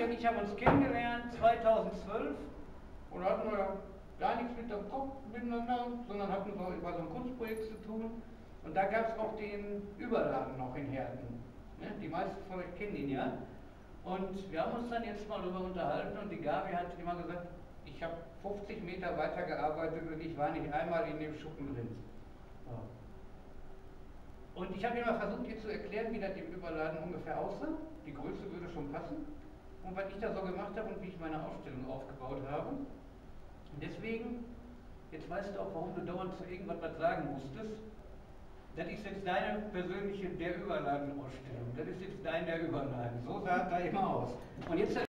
und ich haben uns kennengelernt 2012 und da hatten wir ja gar nichts mit dem Kopf miteinander, sondern hatten so über so ein Kunstprojekt zu tun. Und da gab es auch den Überladen noch in Herten. Ne? Die meisten von euch kennen ihn ja. Und wir haben uns dann jetzt mal darüber unterhalten und die Gabi hat immer gesagt, ich habe 50 Meter weiter gearbeitet und ich war nicht einmal in dem Schuppen drin. Ja. Und ich habe immer versucht, ihr zu erklären, wie das im Überladen ungefähr aussah. Die Größe würde schon passen. Und was ich da so gemacht habe und wie ich meine Ausstellung aufgebaut habe. Und deswegen, jetzt weißt du auch, warum du dauernd zu irgendwas was sagen musstest. Das ist jetzt deine persönliche Der Überladen-Ausstellung. Das ist jetzt dein Der Überladen. So sah es da immer aus. Und jetzt das